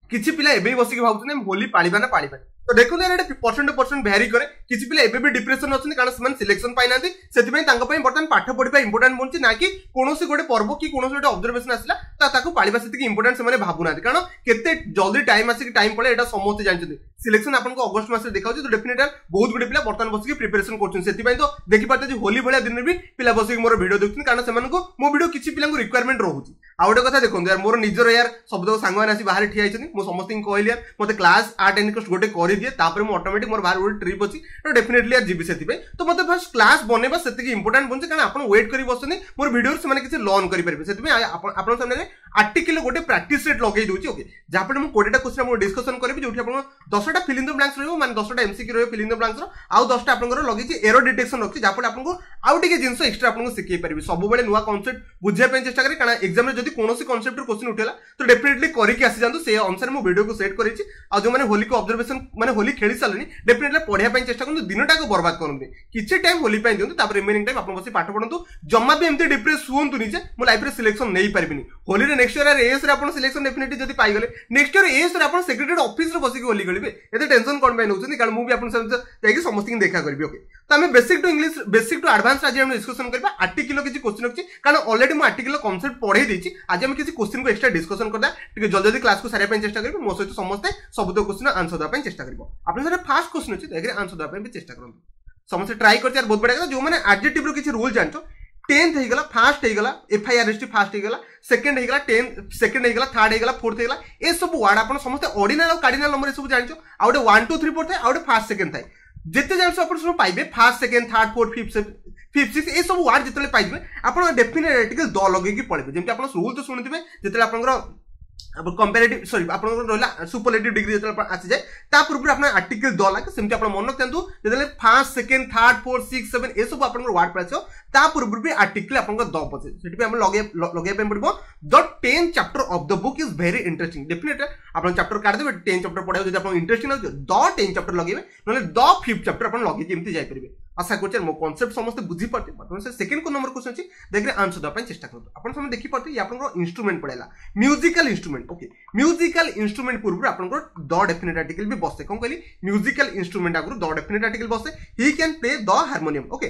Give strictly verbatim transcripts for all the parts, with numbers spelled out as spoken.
किसी पिला एबे बसिक भावुछन होली पालिबा ना पालिबा तो देखो परसेंट टू परसेंट भैरी करे किसी पिला एबे भी डिप्रेशन अच्छे कारण से सिलेक्शन पाई ना से बर्तमान पाठ पढ़ा इंपोर्टाट बनूँ ना कि कौन गोटे पर्व कि कौन गोटे ऑब्जर्वेशन आसला पालिबा से इंपोर्टाट से भावुना कारण केते जल्दी टाइम आसिक टाइम पड़े यहाँ समस्त जानते सिलेक्शन आपको अगस्ट मास देखा तो डेफिनेट बहुत गुटे पिला बर्तमान बसिक प्रिपेरेसन कर तो देखिए होली भाया दिन भी पिला बसिक मोर वीडियो देखते कारण से मो वीडियो किसी पिला रिक्वायरमेंट रोचे आ गोटे कथा देखो यार मोर निजर यार सब सांग मैंने बाहर ठिया मुझे समस्त कहली यार मतलब क्लास आर्ट एंड क्राफ्ट गोटे कर दिए तापर मु ऑटोमेटिक मोर बाहर गोटे ट्रिप अच्छी तो डेफिनेटली यार जीवी से तो मतलब फर्स्ट क्लास बनवा से इंपोर्टाट बन कारण आप वेट कर बसते मोर वीडियो से किसी लर्न करेंगे से आप सामने आर्टिकल गोटे प्रैक्टिस सेट लगे दूसरी ओके जहाँ पे मुझे कोड़े क्वेश्चन डिस्कसन करी जो दसटा फिल इन द ब्लैंक्स रही माने दसटा एमसीक्यू रही फिल इन द ब्लैंक्स आउ दसटा आप लगे एरो डिटेक्शन रखी जहाँ पे आपको आउ टे जिन एक्सट्रा आपको शिखई पारि सब नुआ कन्सेप्ट बुझाई चेष्टा करें कारण एग्जाम में जब कौन कन्सेप्ट क्वेश्चन उठेगा तो डेफिनेटली करके आसी जातु से अनुसार मुझे वीडियो को सेट करेंगे आ जो मैंने होली को ऑब्जर्वेशन माने होली खेली सारे डेफिनेटली पढ़ाई चेष्टा करूँ दिनटा को बर्बाद करते किसी टाइम होली दिखाते रिमेनिंग टाइम आप बस पाठ पढ़ू जमा भी एमती डिप्रेस हुआ निजे मो लाइफ में सिलेक्शन नहीं पारि होली रे नेक्स्ट ईयर एएस रे आपण सिलेक्शन डेफिनेटली जदी पाई गले नेक्स्ट ईयर एएस रे आपण सेक्रेटरी ऑफिस रे बसिक होली गलिबे एते टेंशन कोन बाय नउछनी कारण मु भी आपण सब जाई समस्त की देखा करबी ओके तो हमें basic to English basic to advance आज हम डिस्कशन करबा आर्टिकल किछि क्वेश्चन अछि कारण ऑलरेडी मु आर्टिकल कांसेप्ट पढाई देछि आज हम किछि क्वेश्चन को एक्स्ट्रा डिस्कशन करदा टिके जल्दी जल्दी क्लास को सारे पे चेष्टा करबी मो सहित समस्त सब दो क्वेश्चन आंसर दा पे चेष्टा करबो आपण सारे फर्स्ट क्वेश्चन अछि देखरे आंसर दा पे भी चेष्टा करबो समस्त ट्राई करछि यार बहुत बढ़िया जो माने एडजेक्टिव रो किछि रूल जानछो टेंथ हो गला फास्ट हो गला एफआईआरएसटी फास्ट हो गला सेकंड हो गला टेंथ सेकंड हो गला थर्ड हो गला फोर्थ हो गला ए सब वर्ड आपण समस्त ऑर्डिनल और कार्डिनल नंबर सब जानछो आ गोटे वन टू थ्री फोर थाए आ गोटे फास्ट सेकंड थाए जिते जानछो आपण सब पाइबे first second third fourth fifth fifth six ए सब वर्ड जितले पाइबे आपण डेफिनेट आर्टिकल द लगेकी पढिबे जेमति आपण रूल तो सुनिथिबे जितले आपनकर अब कंपैरेटिव सॉरी आपन रहला सुपरलेटिव डिग्री जतले आसी जाय ता पूर्व आपन आर्टिकल द लागे सेमति आपन मन रखतु जतले first second third fourth six seven ए सब आपन वर्ड पाछो ता पूर्व भी आर्टिकल आपन द पछे सेठी पे हम लगे लगे पे पड़बो the tenth chapter of the book is very interesting definitely आपन चैप्टर काट देबे टेंथ चैप्टर पढाउ जदि आपन इंटरेस्टिंग हो द टेंथ चैप्टर लगेबे नले द फिफ्थ चैप्टर आपन लगे जेमति जाय परिबे आशा करछे मो कांसेप्ट समस्त बुझी पड़ते मतलब से सेकंड को नंबर क्वेश्चन अछि देखरे आंसर द पय चेष्टा करतो आपन समय देखि पड़ते आपन इंस्ट्रूमेंट पड़ेला musical instrument okay musical instrument पूर्व आपन द डेफिनेट आर्टिकल भी बसे कोन कहली म्यूजिकल इंस्ट्रूमेंट आगु द डेफिनेट आर्टिकल बसे he can play the harmonium okay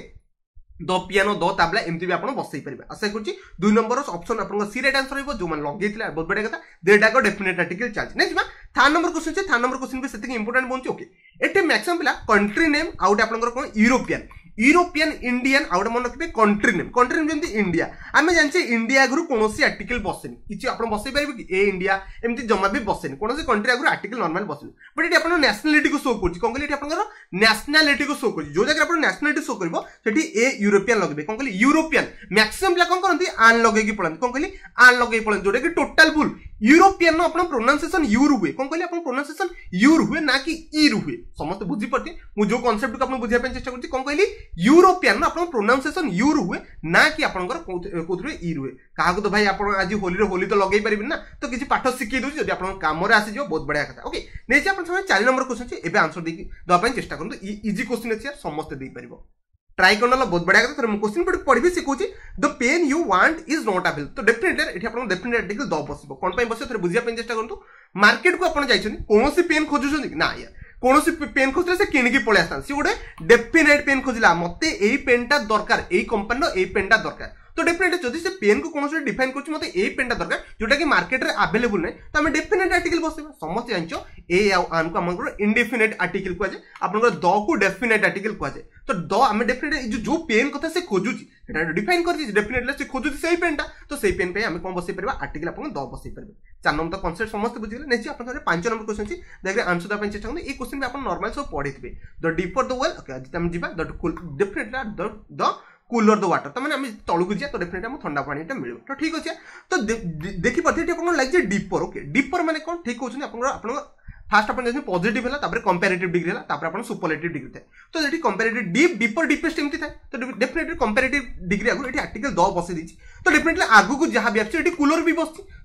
the piano the tabla एमती भी आपन बसई परिबे आशा करछि दुई नंबर ऑप्शन आपन सी राइट आंसर होइबो जो मन लगेइतले बहुत बडे कथा देटा को डेफिनेट आर्टिकल चलछि नेक्स्ट बा थर्ड नंबर क्वेश्चन छै थर्ड नंबर क्वेश्चन भी सेतिक इंपोर्टेंट बनछि ओके एटे मैक्सिमम पिला कंट्री नेम आउट आपन कोन यूरोपियन यूरोपियन इंडियन आउट मन रखिबे कंट्री नेम कंट्री नेम जेंति इंडिया आमे जानछे इंडिया आगु कोनोसी आर्टिकल बसेनी किछि आपन बसई परिबे कि ए इंडिया एमति जमा भी बसेनी कोनोसी कंट्री आगु आर्टिकल नॉर्मल बसेनी बट एटी आपन नेशनलिटी को शो करछि कोन कहली एटी आपन नेशनलिटी को शो करछि जो जगह आपन नेशनलिटी शो करबो सेठी ए यूरोपियन लगबे कोन कहली यूरोपियन मैक्सिमम पिला कोन करंती आन लगै कि पळंती कोन कहली आन लगै पळंती जोडे कि टोटल फुल यूरोपियन नो अपन प्रोनाउंसिएशन यूर हुए कोन कहली अपन प्रोनाउंसिएशन यूर हुए ना कि ईर हुए समस्त बुझी पड़ती मु जो कांसेप्ट को अपन बुझिया पे चेष्टा करछि कोन कहली यूरोपियन नो अपन प्रोनाउंसिएशन यूर हुए ना कि आपनकर कोथरे ईर हुए काहा को तो भाई अपन आज होली रे होली तो लगै परिबिन ना तो किछि पाठ सिखै दोछि जदि अपन काम रे आसी जो बहुत बढ़िया कथा ओके नेछि अपन समय चार नंबर क्वेश्चन छै एबे आंसर देकी दवा पे चेष्टा करंतु इजी क्वेश्चन अछि यार समस्त देई परिबो ट्राई करना बहुत बढ़िया कथा थोड़ा क्वेश्चन पढ़ पढ़ी से कहूँ the pen you want is not available तो डेफिनेटली एठी आपन डेफिनेट आर्टिकल द बसिबो कोन पय बसे थोड़ा बुझिया पे चेष्टा करंतु मार्केट को आपन जाइछन कोनोसी पेन खोजुछन ना यार कोनोसी पेन खोजले से किनकी पळे आस्तान सी गोटे डेफिनेट पेन खोजला मते एई पेनटा दरकार एई कंपनी नो एई पेनटा दरकार तो डेफिनेटली जदि से पेन को कोनोसी डिफाइन करछि मते एई पेनटा दरकार जोटा कि मार्केट रे अवेलेबल नै तो हम डेफिनेट आर्टिकल बसेबा समस्त जानछो ए आ आन को हमर इंडेफिनेट आर्टिकल को जे आपन द को डेफिनेट आर्टिकल को जे तो द हम डेफिनेट जो जो पेन कथा से खोजुछि एटा डिफाइन करछि डेफिनेटली से खोजुछि सेही पेनटा तो सेही पेन पे हम कोन बसै परबा आर्टिकल आपन द बसै परबे चार नंबर तो कांसेप्ट समस्त बुझिले नेछि आपन सारे पांच नंबर क्वेश्चन छी देखरे आंसर द पे चेष्टा करन ए क्वेश्चन भी आपन नॉर्मल सब पढिथिबे the deeper the well okay आज हम जिबा the definitely the the cooler the water तो माने हम तळुक जिया तो डेफिनेटली हम ठंडा पानीटा मिलबो तो ठीक अछि तो देखि पथि आपन लाइक जे डीपर ओके डीपर माने कोन ठीक होछन आपन आपन फास्ट अपन जैसे पॉजिटिव है तापर कंपैरेटिव डिग्री है तापर अपन सुपरलेटिव डिग्री था तो जेठी कंपैरेटिव डीप डीपर डीपेस्ट एमती था तो डेफिनेटली कंपैरेटिव डिग्री आगु एठी आर्टिकल द बसे दिछि तो डेफिनेटली आगु को जहां भी आछि एठी कूलर भी बसछि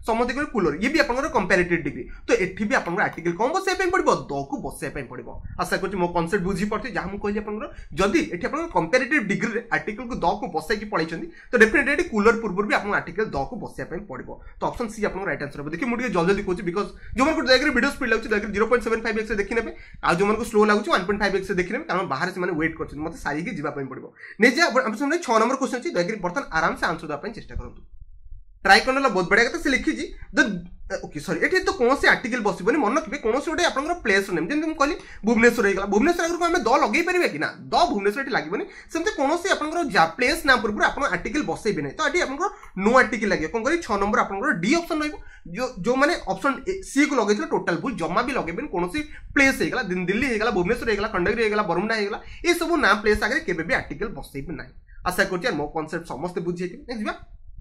समस्त कहते कूलर ये भी आपंकर कंपेरेटिव डिग्री तो एठी भी आपंकर आर्टिकल कौन बसाई पड़ो द को बसाई पड़ो आशा कर मो कनसेप्ट बुझी पड़े जहाँ मुझे कहली जदि एठी आपंकर कंपेरेटिव डिग्री रे आर्टिकल को द को बसाई पड़े तो डेफिनेटली कूलर पूर्व भी आपन आर्टिकल द को बसाई पड़ो तो ऑप्शन सी आपन राइट आंसर देखिए मुझे जल्दी जल्दी कहूँ बिकज जो मन को वीडियो स्पीड लगे zero point seven five x देखी ने आ जो मन स्लो लगुच वन पॉइंट फाइव एक्स देखी ने कारण बाहर से वेट कर मतलब सारिकी जावाई पड़ो नहीं छह नंबर क्वेश्चन अच्छी दयाकोरी बर्तमान आराम से आंसर देवाई चेष्टा करूँ ट्राई करने बहुत बढ़िया कथा से लिखी ओके सॉरी ये तो कौन से आर्टिकल बसबनी मन रखिए कौन गोटे आप प्लेस नेम जमी कहली भुवनेश्वर होगा भुवनेश्वर आगे आम द लगे पारे कि ना द भुवनेश्वर लगे सेमती कौन से आप प्लेस ना पूर्व आप आर्टिकल बसैबे नहीं तो ये आप नो आर्टिकल लगे कौन करें छह नंबर आप डी ऑप्शन रही जो जो मैंने ऑप्शन सी को लगे टोटाल भूल जमा भी लगे कौन प्लेस होगा दिल्ली होगा भुवनेश्वर होगा खंडगिरी होगा बरमुंडा होगा ये सब ना प्लेस आगे केबे भी आर्टिकल बसैबे ना आशा कर मो कनसेप्ट समस्त बुझे जा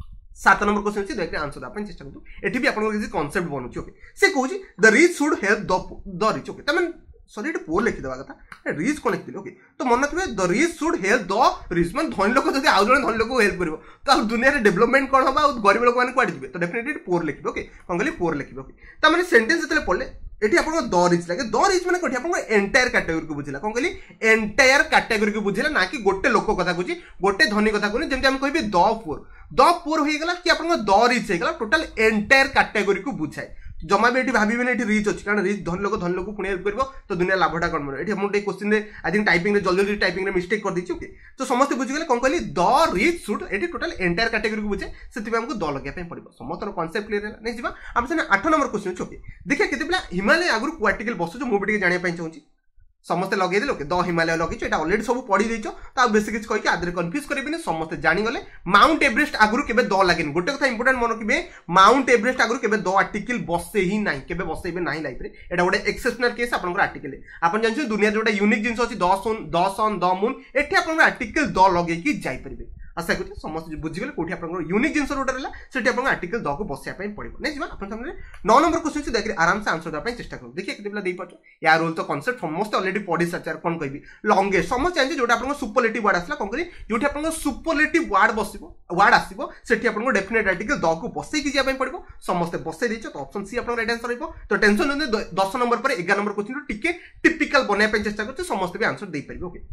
सात नंबर क्वेश्चन अच्छी दयाकोरी आंसर देवाई चेष्टा करूँ एटी भी आपको किसी कनसेप्ट बनूँ ओके से कहूँ the rich should help the rich okay तमें सॉरी ये पुअर लिखिदेवा कथा रिच कौन लिखी ओके तो मन रखिए the rich should help the rich मान धनी लोक जब आउ जन धनी लोक हेल्प कर तो दुनिया में डेवलपमेंट कौन हम गरीब लोक मैंने कौन जी तो डेफिनेटली पुअर लिखे ओके कौन कहली पुअर लिखे ओके तमें सेंटेंस जो पढ़ले ये आप द रिच लगे द रिच मैंने कौन आप एंटायर कैटेगोरी को बुझेगा कौन कहली एंटायर कैटेगोरी को बुझेगा ना कि गोटे लोक कथा कहूँ गोटे धनी कथा कहूँ जमी कह द पुअर द पुअर होगा कि आप द रिच होगा टोटाल एंटायर कैटेगोरी को बुझाए जमा भी ये भावी ये रिच अच्छी कारण रिच धनी लोक धनी लोक पुणी हेल्प कर तो दुनिया लाभटा कौन मिले ये मुझे क्वेश्चन आई थिंक टाइपिंग जल्दी जल्दी टाइपिंग मिस्टेक कर दी ओके तो समस्त बुझीगले कौन कहली द रिच शुड ये टोटाल एंटायर कैटेगोरी को बुझे से आमको द लगे पड़ो समस्त कनसेप्ट क्लियर है नहीं जी आम से आठ नंबर क्वेश्चन अच्छे ओके देखिए केते पिला हिमालय आगुरी को आर्टिकल बसुच मुझे जानापी चाहूँगी समस्त लगे ओके द हिमालय लगे ये अलरेडी सब पढ़ी देच तो बेस किसी कहीं आदि कन्फ्यूज करेंगे समस्त जानीगले माउंट एवरेस्ट आगुरी के द लगे गोटे कथा इंपोर्टेंट मन रखिए माउंट एवरेस्ट आगुरी के द आर्टिकल बसे ही ना के बसैबे ना लाइफ में यहाँ गोटे एक्सेप्शनल केस आप आर्टिकल आप जानते दुनिया जो यूनिक जिन अच्छी the sun the sun the moon ये आप आर्टिकल द लगे जापरेंगे आशा करें समस्त बुझीगले कौटी आप यूनिक जिन जोटा रहा से आर्टिकल द को बसाई पड़ो नहीं जी आप नौ नंबर क्वेश्चन देखिए आराम से आंसर देवाई चेष्टा करूँ देखिए कितना दे पार्छ या रोल तो कनसेप्ट समस्त अलरेडी पढ़ी सारी कौन कह लंगेस्ट समस्त जानते जो आप सुपरलेटिव वार्ड आसला कौन करें जो आप सुपरलेटिव वार्ड बस वार्ड आसो से आपको डेफिनेट आर्टिकल द को बसई जावाई पड़ो समस्त बसई तो ऑप्शन सी आप राइट आंसर रही तो टेंशन नहीं दस नंबर पर एगार नंबर क्वेश्चन टिके टिपिकल बनाई चेष्टा करते समस्त भी आंसर दे पारे okay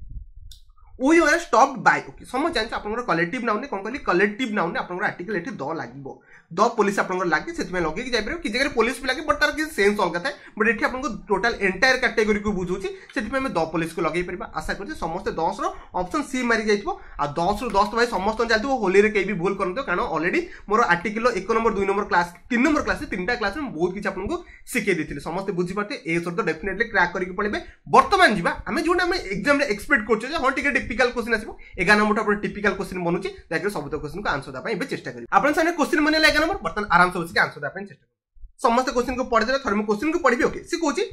we are stopped by okay समझ जानते आप कलेक्टिव नाउन कौन कहली कलेक्टिव नाउन आप आर्टिकल ये द लगे द पुलिस आप लगे से लगे जापर कि जगह पुलिस भी लगे बट तार किसी सेन्स अलग था बट ये आपको टोटाल एंटायर कैटेगोरी को बुझुची से द पुलिस को लगे पार आशा करते समस्त दस ऑप्शन सी मारी जाइए आ दस रु दस भाई समस्त जानते होली रे कहीं भी भूल करते कारण अलरेडी मोर आर्टिकल एक नंबर दुई नंबर क्लास तीन नंबर क्लास तीन क्लास में बहुत किसी आपको शिखे देते समस्त बुझीपारे ए सर तो डेफिनेटली क्रैक करके पड़े बर्तमान जी आम जो एग्जाम एक्सपेक्ट कर हाँ टिके टिपिकल क्वेश्चन आसो एगार नंबर टिपिकल क्वेश्चन बनूची जैसे सब क्वेश्चन को आंसर देवाई चेष्टा करें आप क्वेश्चन मन एगार नंबर बर्तमान आराम से बस आंसर देवाई चेष्टा करें समस्त क्वेश्चन को पढ़ी थोड़े क्वेश्चन को पढ़ी ओके सी कहूँ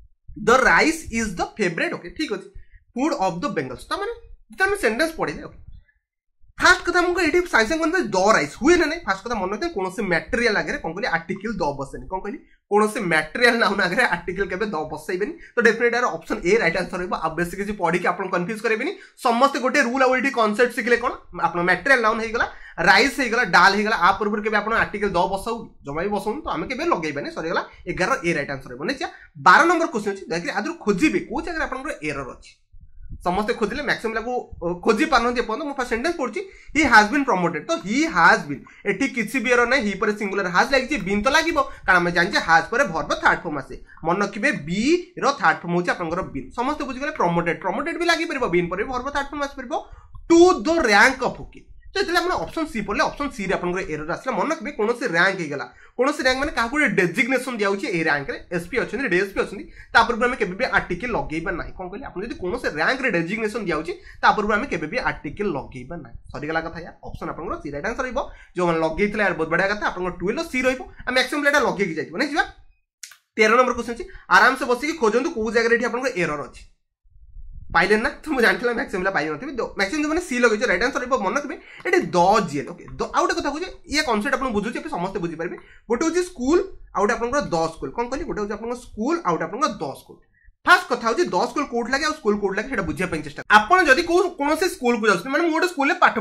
the rice is the favourite okay ठीक अच्छे फूड ऑफ द बेंगल्स तो मैंने सेंटेंस पढ़े ओके फास्ट कथा मुझे ये साइंस द राइस हुए ना नहीं फास्ट कथा मन रखते कौन से मटेरियल आगे कौन कहली आर्टिकल द बसेनि कौन कहली कौन से मटेरियल नाउन आगे आर्टिकल के द बसैबे तो डेफिनेट यार ऑप्शन ए राइट आंसर रहा आप बेस किसी पढ़ी आप कन्फ्यूज करेंगे समस्त गोटे रूल आउट कनसेप्ट शिखले कौन आप मटेरियल नाउन होगा राइस होगा डाल होगा आ पूर्व के आर्टिकल द बसाऊ जमा भी बसाऊ तो आम के लगेबानी सरीगला एगार ए राइट आंसर रहा नहीं बारह नंबर क्वेश्चन अच्छी देखिए आदि खोजे कौ जगह आप एरर अच्छी समस्त खोजिले मैक्सिमम को खोजी पारन एपर्तन मुझे सेंटेंस पढ़ी ही हैज बीन प्रमोटेड तो ही हैज बीन एटी किसी भी एरर ना ही पर सिंगुलर हैज लगी बीन तो लगे कारण आम जानते हैज पर भर्ब थर्ड फॉर्म आसे मन रखिए बी रो थर्ड फॉर्म होची आपनकर बीन समस्त बुझिगले प्रमोटेड प्रमोटेड भी लगी परबो बीन पर भी भर्ब थर्ड फॉर्म आसी परबो to the rank of okay तो ये ऑप्शन सी पढ़ले ऑप्शन सी एरर आसला मन रखिए कौन से रैंक होगा कौन से रैंक मैंने क्या गोटे डेजिग्नेशन दिया ए रैंक एसपी अच्छा डीएसपी अच्छा आम के आर्टिकल लगेबा ना कौन कहले आप कौन से रैंक डेजिग्नेशन दिया आम के आर्टिकल लगेबा ना सरीगला कथा यार ऑप्शन आप सी राइट आंसर रहा जो मैंने लगे बहुत बढ़िया कथा आप ट्वेल्व सी रहा मैक्सिमम एटा लगे जाए नहीं तेरह नंबर क्वेश्चन अच्छी आराम से बसिक खोजतु कौ जगह आप एरर अच्छी पाइले ना तो मुझे जानते मैक्सिमम पाई नी मैक्सिमम जो मैंने सी लगे राइट आंसर रहा मन रखिए ये द जेल ओके आउ गोटे कथा कहे ये कनसेप्ट आप बुझुचे समस्त बुझीपारे गोटे हूँ स्कूल आउट आप द स्कूल कौन कहली गोटे हूँ स्कूल आउट आप द स्कूल फास्ट कथा हूँ द स्कूल कौट लगे स्कूल कौट लगे बुझापी चेष्टा आप जब कौन स्कूल को जाते मैंने गोटे स्कूल पाठ पढ़ी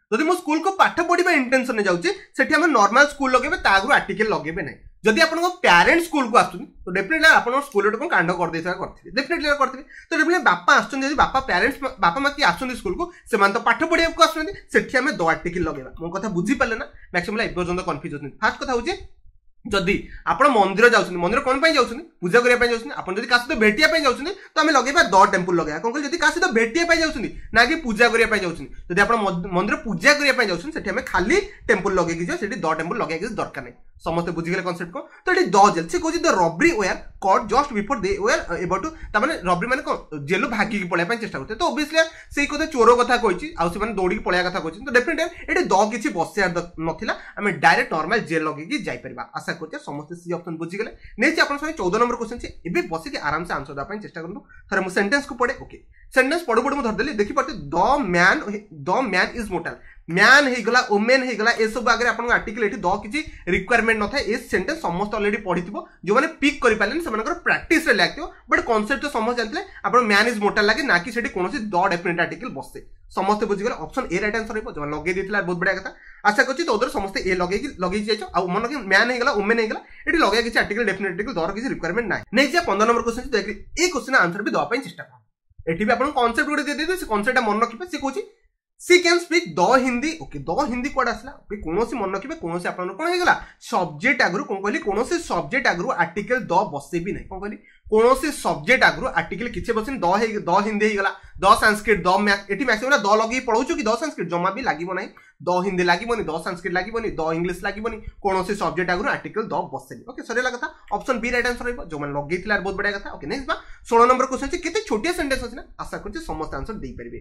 जदि मो स्कूल को पाठ पढ़ा इंटेंशन में जाऊँगी सेठी हम नॉर्मल स्कूल लगे आगु आर्टिकल लगे ना जदि आप पेरेंट्स स्कूल को आसुन तो डेफिनेटली आप स्कूल को कांड कर करते डेफिनेटली करते तो डेफिनेटली बापा आसुन बापा पेरेंट्स बापा माँ किए आसुन स्कूल को से तो पाठ पढ़ा को आसुन से आम द आर्टिकल लगे मो कथा बुझीपारे ना मैक्सिमम एपर्यंत कन्फ्यूज होती फास्ट कथा हूँ जदि आप मंदिर जाऊँ मंदिर कौन जाऊँ पूजा करने जाऊँ आप क्या सहित भेटिया जाऊँ तो आम लगे द टेम्पल लगे कौन कहते क्या सहित भेटिया जाऊँ ना कि पूजा करने जाऊँ जब आप मंदिर पूजा करने जाऊँ से खाली टेम्पल लगे द टेम्पल लगे दरकार नहीं समस्त बुझीगले कॉन्सेप्ट को तो ये द जेल से कहते the robbery were caught just before they were able to ताने रबरी माने कौन जेल भागिकी पळाया चेष्टा करते तो ओबियसली से कथा चोर कथा कही आउ से दौड़ी पळाया कथा कही तो डेफिनेटली ये द किसी बसियार नथिला आम डायरेक्ट नॉर्मल जेल लगे जाई परबा आशा करते समस्त सी ऑप्शन बुझीगले नेक्स्ट आपन संगे चौदह नंबर क्वेश्चन छे एबे बसी के आराम से आंसर दा पई चेष्टा करनु थरे मु सेंटेंस को पढे ओके सेंटेंस पढो पढो मु धर देली देखि पड़ते the man the man is mortal man हेगला वुमेन हेगला ए सब आगे आपन आर्टिकल एठी द किछि रिक्वायरमेंट न थाए ए सेंटेंस समस्त ऑलरेडी पढिथिबो जो माने पिक करि पालेन से मानकर प्रैक्टिस रे लागथिबो बट कांसेप्ट तो समझ जानथले आपन मैन इज मोर्टल लागे ना कि सेठी कोनोसी द डेफिनेट आर्टिकल बससे समस्त बुझि गेल ऑप्शन ए राइट आंसर रहबो जो लगे दिथिला बहुत बढिया कथा आशा करछि तो उधर समस्त ए लगे कि लगे जाइछो आ मन के मैन हेगला वुमेन हेगला एठी लगे किछि आर्टिकल डेफिनेट आर्टिकल दर किछि रिक्वायरमेंट नै नै जे पंद्रह नंबर क्वेश्चन देख ए क्वेश्चन आंसर भी दवा पई चेष्टा कर एठी भी आपन कांसेप्ट गुडे दे दे से कांसेप्ट मन रखिबे से कहछि she can speak the Hindi okay the Hindi code आसला कौन मन रखिए कौन आपन कौन होगा सब्जेक्ट आगु कौन कहली कौन सब्जेक्ट आगु आर्टिकल द बसे भी ना कौन कहली कौन सब्जेक्ट आगु आर्टिकल किसी बस द द हिंदी होगा द संस्कृत द मैथ ये मैक्सिमम द लगे पढ़ाऊ कि द संस्कृत जमा भी लगे ना द हिंदी लगे द संस्कृत लगे द इंग्लीश लगे कौन सब्जेक्ट आगु आर्टिकल द बसे ओके सरिया कथा ऑप्शन बी राइट आंसर जो मैंने लगे बहुत बढ़िया कथा ओके नेक्स्ट सोलह नंबर क्वेश्चन केते छोटिया सेंटेंस अछि ना आशा करछि समस्त आंसर दे परिबे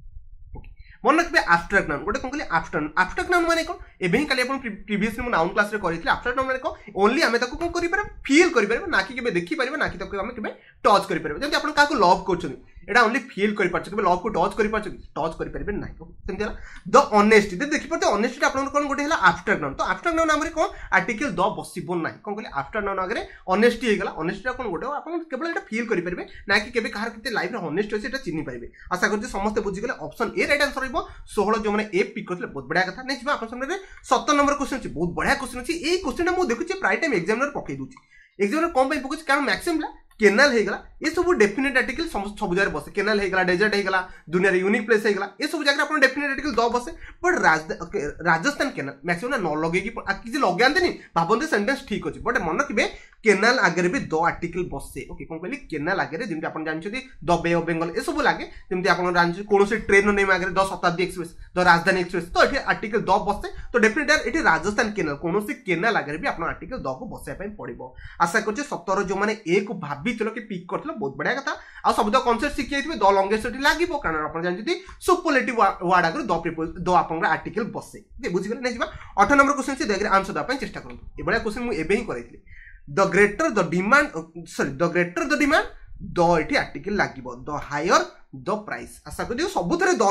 मन रखिए एब्स्ट्रैक्ट नाउन गोटे कौन कहले एब्स्ट्रैक्ट एब्स्ट्रैक्ट नाउन माने कौन एबे ही काली अपन प्रीवियसली मु नाउन क्लास रे करितले एब्स्ट्रैक्ट नाउन माने कौन ओनली हमें ताको कौन करि परबे फील करि परबे ना कि केबे देखि परबे ना कि ताको हमें केबे टच करि परबे जंती अपन काको लव करछन एटा ओनली फील करि परछ केबे लव को टच करि परछ टच करि परबे ना सेमति हला द ऑनेस्टी दे देखि परते ऑनेस्टी अपन कोन गोटे हला एब्स्ट्रैक्ट नाउन तो एब्स्ट्रैक्ट नाउन हमरे कौन आर्टिकल द बसिबो ना कौन कहले एब्स्ट्रैक्ट नाउन आगे ऑनेस्टी हे गला ऑनेस्टी कोन गोटे अपन केवल एटा फील करि परबे ना कि केबे कार केते लाइफ रे ऑनेस्ट होसे एटा चिनि परबे आशा करछि समस्त बुझि गेले ऑप्शन ए राइट आंसर रहबो सोलह जो माने ए पिक करले बहुत बढ़िया कथा नेक्स्ट अपन सामने सत्तर नंबर क्वेश्चन अछि बहुत बढ़िया क्वेश्चन अछि ए क्वेश्चन मु देखुछि प्राय टाइम एग्जामिनर पकई दुछि एग्जामिनर कोन पई पकछ कारण मैक्सिमम केनाल हेगला ये सब डेफिनेट आर्टिकल सब जगह बसे केनाल हेगला डेजर्ट हेगला दुनिया रे यूनिक प्लेस हेगला ये सब जगह अपन डेफिनेट आर्टिकल द बसे बट राजस्थान केनाल मैक्सिमम न लगे कि किसी लगाते नहीं भावते सेंटेंस ठीक अच्छे बट मन रखिए केनाल आगे भी द आर्टिकल बसे ओके कौन कहली केनाल आगे जमी आप जानते द बे ऑफ बेंगल ये सब लगे जमी आप जानते कौन ट्रेन नेम आगे the Shatabdi express the Rajdhani express तो ये आर्टिकल द बसे तो डेफिनेट ये राजस्थान केनाल कौन केनाल आगे भी आप आर्टिकल द को बसाया पड़ो आशा कर सतर जो मैंने ए को भाभी कि पिक कर बहुत बढ़िया कथा आ सब द कॉन्सेप्ट शिखि थे द लॉन्गेस्ट लागि कारण आप जानते सुपरलेटिव वर्ड आगे द प्रिपोज द आप आर्टिकल बसे बुझीगले नहीं अठारह नंबर क्वेश्चन से देखिए आंसर देवाई चेष्टा करूँ ये क्वेश्चन मुझे ही करी the greater the demand sorry the greater the demand the ये आर्टिकल लगे द हायर द प्राइस आशा कर सब द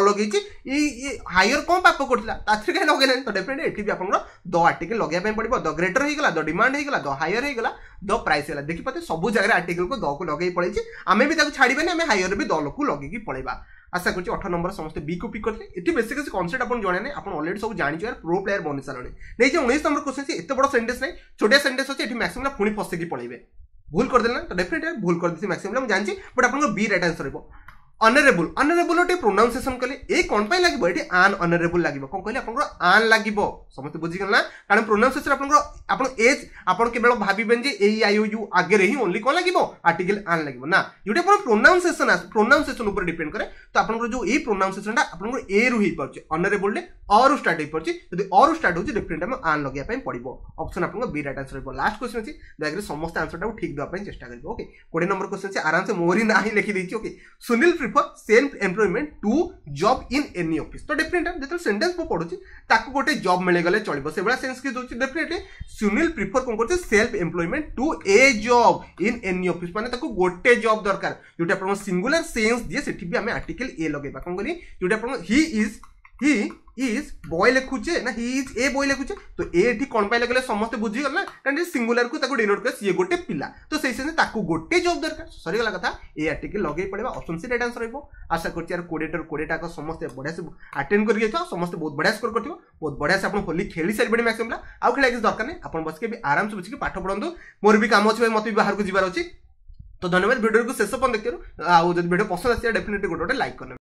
लगे हायर कौन पाप करता कहीं लगे तो डेफिनेटली ये भी आप द आर्टिकल लगे पड़ो द ग्रेटर होगा द डिमांड होगा द हायर होगा द प्राइस है देखी पाते सब जगह आर्टिकल को द को लगे पड़े आम भी छाड़बे आम हायर भी द को लगे पड़ेगा आशा कर अठारह नंबर समस्त बी को पिक करते ये बेसिक कॉन्सेप्ट आप जाने आप ऑलरेडी सब जानी प्रो प्लेयर बनी सारे नहीं उन्नीस नंबर क्वेश्चन से एत बड़ सेंटेंस नहीं छोटिया सेंटेंस अच्छे मैक्सिमम पुणी फसिकी पड़े भूल करदे ना तो डेफिनेटली भूल कर दी मैक्सिमम जानी बट आप बी राइट आंसर रही अनरेबल अनरेबल गोटे प्रोनाउंसिएशन कले ए कौन पाई लागिबो एठी आन अनरेबल लागिबो कोन कहले आपन आन लागिबो समस्त बुझी गल ना कारण प्रोनाउंसिएशन आपन आपन एज आपन केवल भाबिबेन जे ए आई ओ यू आगे रही ओनली कोन लागिबो आर्टिकल आन लागिबो ना जोटे आपन प्रोनाउंसिएशन आ प्रोनाउंसिएशन ऊपर डिपेंड करे तो आपन जो ए प्रोनाउंसिएशनटा आपन ए रु ही परचे अनरेबल डे और स्टार्ट ही परचे यदि और स्टार्ट होची डेफिनेटली हम आन लगिया पई पड़िबो ऑप्शन आपन बी राइट आंसर रहबो लास्ट क्वेश्चन अछि देखरे समस्त आंसरटा ठीक दवा पई चेष्टा करबो ओके बीस नंबर क्वेश्चन से आराम से मोरी ना ही लिखि देछि okay Sunil prefer self employment to job in any office तो डेफिनेटली जब सेंटेंस को पढुची ताको गोटे जॉब मिले गले चलिबो से बड़ा सेंस के दोची डेफिनेटली सुनील प्रिफर कोन करछे self employment to a job in any office माने ताको गोटे जॉब दरकार जोटा अपन सिंगुलर सेंस दिए सेठी भी हमें आर्टिकल ए लगेबा कोन करी जोटा अपन he is he is boy लिखुचे ना हि इज ए बॉय लिखुचे तो एठी कोन पाइले गले समस्त बुझी गल ना कारण सिंगुलर को ताको डिनोट करे सी गोटे पिला तो सेहि सेने ताको गोटे जॉब दरकार सरी गला कथा ए आर्टिकल लगे पड़ेबा ऑप्शन सी राइट आंसर रहबो आशा करछि यार बीस टर बीस टा को समस्त बढ़िया से अटेंड कर गेथो समस्त बहुत बढ़िया स्कोर करथिबो बहुत बढ़िया से अपन होली खेली सारी बडी मैक्सिमम ला आउ खेला किस दरकार नै अपन बस के भी आराम से बस के पाठ पढंदो मोर भी काम अछि मते भी बाहर को जिबार अछि तो धन्यवाद वीडियो को शेष अपन देखिरो आ जदि वीडियो पसंद आसी डेफिनेटली गोटे लाइक करना।